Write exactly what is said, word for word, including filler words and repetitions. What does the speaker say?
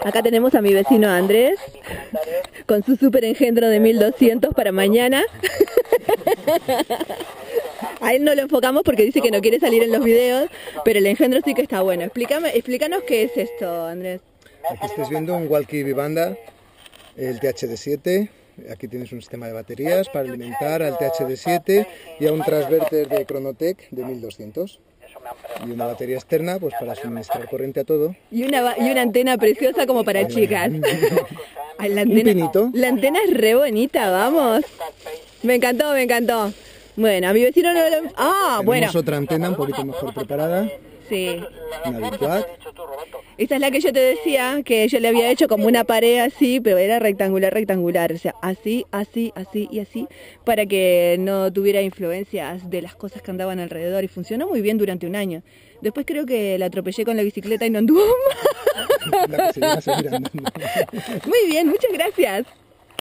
Acá tenemos a mi vecino Andrés, con su super engendro de mil doscientos para mañana. A él no lo enfocamos porque dice que no quiere salir en los videos, pero el engendro sí que está bueno. Explícame, explícanos qué es esto, Andrés. Aquí estáis viendo un walkie Vivanda, el T H D siete. Aquí tienes un sistema de baterías para alimentar al T H D siete y a un transverter de Chronotec de mil doscientos. Y una batería externa pues para suministrar corriente a todo. Y una, y una antena preciosa como para chicas. Ay, la antena, pinito. La antena es re bonita, vamos. Me encantó, me encantó. Bueno, a mi vecino no lo... Ah, Tenemos bueno. otra antena un poquito mejor preparada. Sí. Una Bitwag. Esta es la que yo te decía, que yo le había hecho como una pared así, pero era rectangular, rectangular. O sea, así, así, así y así, para que no tuviera influencias de las cosas que andaban alrededor. Y funcionó muy bien durante un año. Después creo que la atropellé con la bicicleta y no anduvo más. La que se llega a seguir andando. Muy bien, muchas gracias.